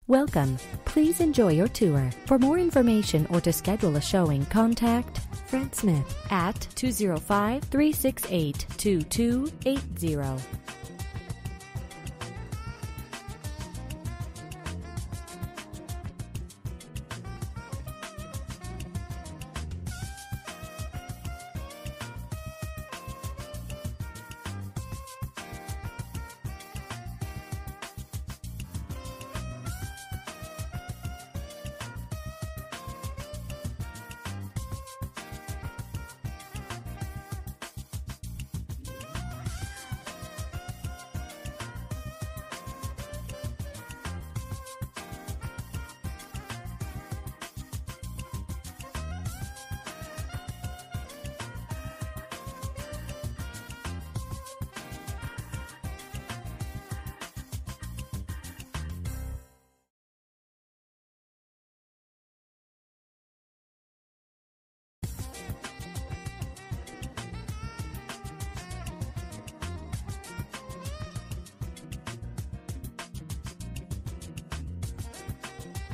Welcome. Please enjoy your tour. For more information or to schedule a showing, contact Fred Smith at 205-368-2280.